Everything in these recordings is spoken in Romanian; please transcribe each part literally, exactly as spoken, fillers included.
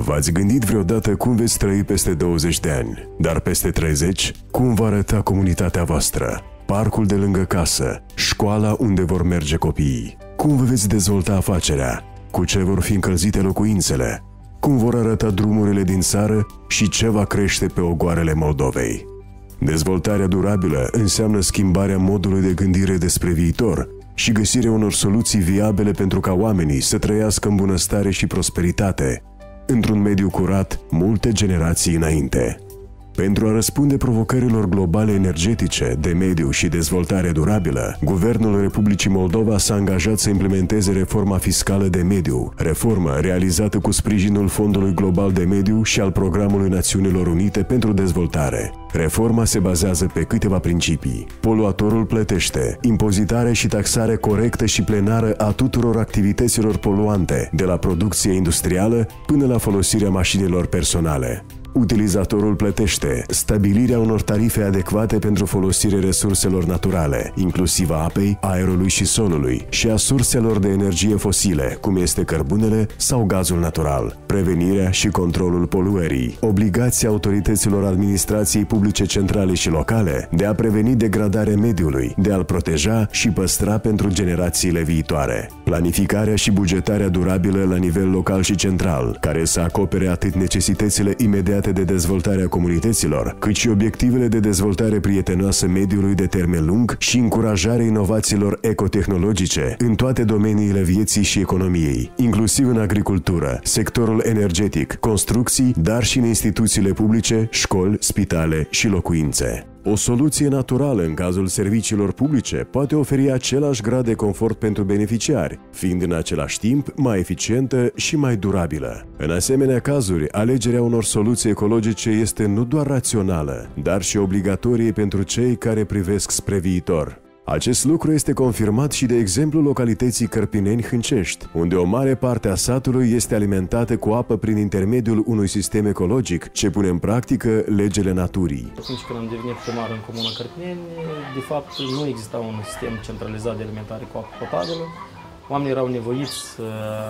V-ați gândit vreodată cum veți trăi peste douăzeci de ani, dar peste treizeci, cum va arăta comunitatea voastră, parcul de lângă casă, școala unde vor merge copiii? Cum vă veți dezvolta afacerea? Cu ce vor fi încălzite locuințele? Cum vor arăta drumurile din țară și ce va crește pe ogoarele Moldovei? Dezvoltarea durabilă înseamnă schimbarea modului de gândire despre viitor și găsirea unor soluții viabile pentru ca oamenii să trăiască în bunăstare și prosperitate, într-un mediu curat multe generații înainte. Pentru a răspunde provocărilor globale energetice, de mediu și dezvoltare durabilă, Guvernul Republicii Moldova s-a angajat să implementeze reforma fiscală de mediu, reformă realizată cu sprijinul Fondului Global de Mediu și al Programului Națiunilor Unite pentru Dezvoltare. Reforma se bazează pe câteva principii. Poluatorul plătește, impozitare și taxare corectă și plenară a tuturor activităților poluante, de la producție industrială până la folosirea mașinilor personale. Utilizatorul plătește, stabilirea unor tarife adecvate pentru folosirea resurselor naturale, inclusiv a apei, aerului și solului, și a surselor de energie fosile, cum este cărbunele sau gazul natural, prevenirea și controlul poluării, obligația autorităților administrației publice centrale și locale de a preveni degradarea mediului, de a-l proteja și păstra pentru generațiile viitoare, planificarea și bugetarea durabilă la nivel local și central, care să acopere atât necesitățile imediate de dezvoltare a comunităților, cât și obiectivele de dezvoltare prietenoasă mediului de termen lung și încurajarea inovațiilor ecotehnologice în toate domeniile vieții și economiei, inclusiv în agricultură, sectorul energetic, construcții, dar și în instituțiile publice, școli, spitale și locuințe. O soluție naturală în cazul serviciilor publice poate oferi același grad de confort pentru beneficiari, fiind în același timp mai eficientă și mai durabilă. În asemenea cazuri, alegerea unor soluții ecologice este nu doar rațională, dar și obligatorie pentru cei care privesc spre viitor. Acest lucru este confirmat și de exemplu localității Cărpineni-Hâncești, unde o mare parte a satului este alimentată cu apă prin intermediul unui sistem ecologic ce pune în practică legile naturii. Atunci când am devenit primar în comuna Cărpineni, de fapt nu exista un sistem centralizat de alimentare cu apă potabilă. Oamenii erau nevoiți să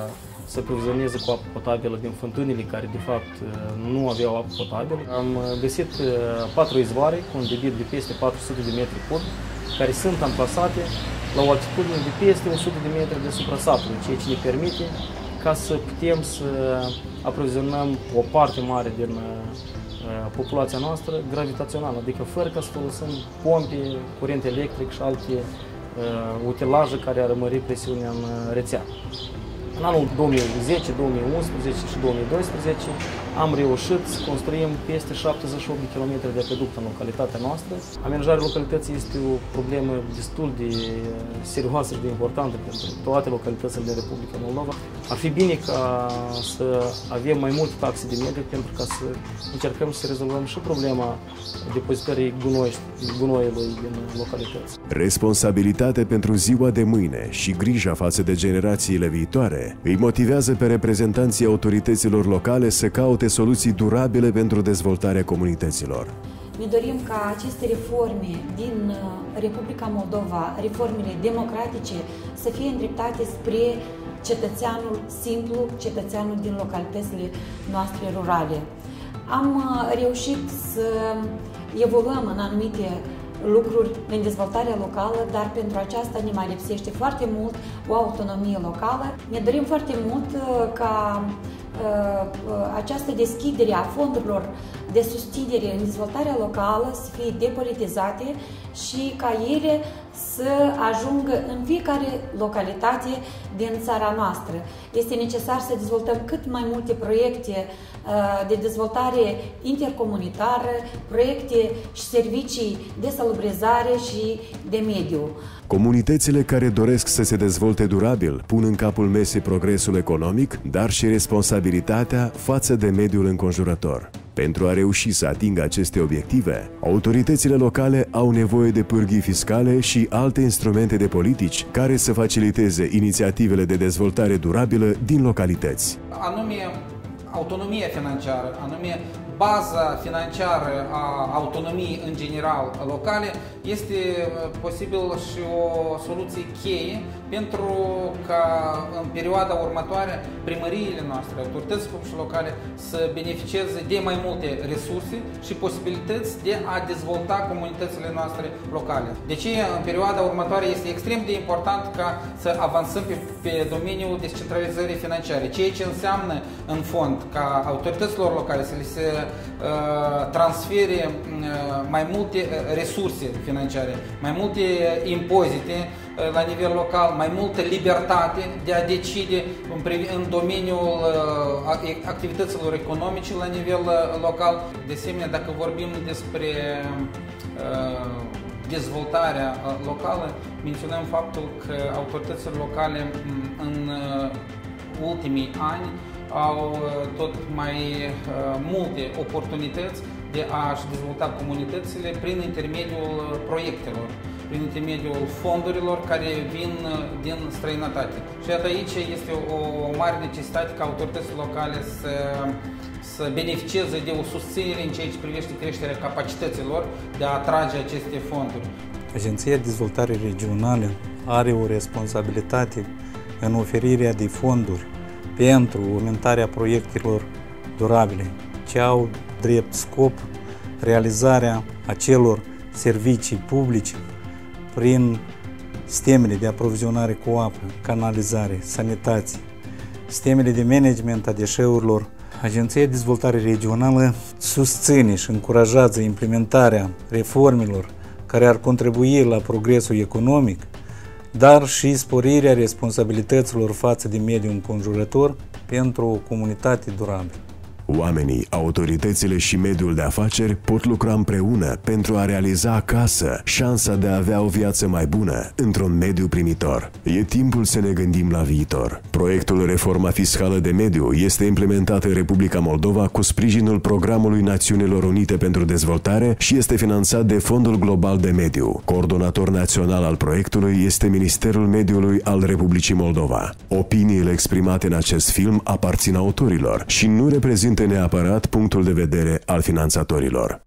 se aprovizioneze cu apă potabilă din fântânile care de fapt nu aveau apă potabilă. Am găsit patru izvoare cu un debit de peste patru sute de metri cub, care sunt amplasate la o altitudine de peste o sută de metri deasupra satului, ceea ce ne permite ca să putem să aprovizionăm o parte mare din populația noastră gravitațională, adică fără ca să folosim pompe, curent electric și alte uh, utilaje care ar mări presiunea în rețea. În anul două mii zece, două mii unsprezece și două mii doisprezece am reușit să construim peste șaptezeci și opt de kilometri de aceduct în localitatea noastră. Amenajarea localității este o problemă destul de serioasă și de importantă pentru toate localitățile din Republica Moldova. Ar fi bine ca să avem mai multe taxe de mediu pentru ca să încercăm să rezolvăm și problema depozitării gunoiului din localități. Responsabilitate pentru ziua de mâine și grija față de generațiile viitoare îi motivează pe reprezentanții autorităților locale să caute soluții durabile pentru dezvoltarea comunităților. Ne dorim ca aceste reforme din Republica Moldova, reformele democratice, să fie îndreptate spre cetățeanul simplu, cetățeanul din localitățile noastre rurale. Am reușit să evoluăm în anumite lucruri în dezvoltarea locală, dar pentru aceasta ne mai lipsește foarte mult o autonomie locală. Ne dorim foarte mult ca această deschidere a fondurilor de susținere în dezvoltarea locală să fie depolitizate și ca ele să ajungă în fiecare localitate din țara noastră. Este necesar să dezvoltăm cât mai multe proiecte de dezvoltare intercomunitară, proiecte și servicii de salubrizare și de mediu. Comunitățile care doresc să se dezvolte durabil pun în capul mesei progresul economic, dar și responsabilitatea față de mediul înconjurător. Pentru a reuși să atingă aceste obiective, autoritățile locale au nevoie de pârghii fiscale și alte instrumente de politici care să faciliteze inițiativele de dezvoltare durabilă din localități. Anume autonomia financiară, anume baza financiară a autonomiei în general locale, este posibil și o soluție cheie pentru ca în perioada următoare primăriile noastre, autoritățile publice locale să beneficieze de mai multe resurse și posibilități de a dezvolta comunitățile noastre locale. De ce în perioada următoare este extrem de important ca să avansăm pe, pe domeniul descentralizării financiare, ceea ce înseamnă în fond ca autorităților locale să le se uh, transfere uh, mai multe resurse financiare, mai multe impozite uh, la nivel local, mai multă libertate de a decide în, în domeniul uh, activităților economice la nivel uh, local. De asemenea, dacă vorbim despre uh, dezvoltarea uh, locală, menționăm faptul că autoritățile locale în uh, ultimii ani au tot mai uh, multe oportunități de a-și dezvolta comunitățile prin intermediul proiectelor, prin intermediul fondurilor care vin din străinătate. Și iată aici este o mare necesitate ca autoritățile locale să, să beneficieze de o susținere în ceea ce privește creșterea capacităților de a atrage aceste fonduri. Agenția de Dezvoltare Regională are o responsabilitate în oferirea de fonduri pentru urmărirea proiectelor durabile, ce au drept scop realizarea acelor servicii publice prin sistemele de aprovizionare cu apă, canalizare, sanitație, sistemele de management a deșeurilor. Agenția de Dezvoltare Regională susține și încurajează implementarea reformelor care ar contribui la progresul economic, dar și sporirea responsabilităților față de mediul înconjurător pentru o comunitate durabilă. Oamenii, autoritățile și mediul de afaceri pot lucra împreună pentru a realiza acasă șansa de a avea o viață mai bună într-un mediu primitor. E timpul să ne gândim la viitor. Proiectul Reforma Fiscală de Mediu este implementat în Republica Moldova cu sprijinul Programului Națiunilor Unite pentru Dezvoltare și este finanțat de Fondul Global de Mediu. Coordonator național al proiectului este Ministerul Mediului al Republicii Moldova. Opiniile exprimate în acest film aparțin autorilor și nu reprezintă neapărat punctul de vedere al finanțatorilor.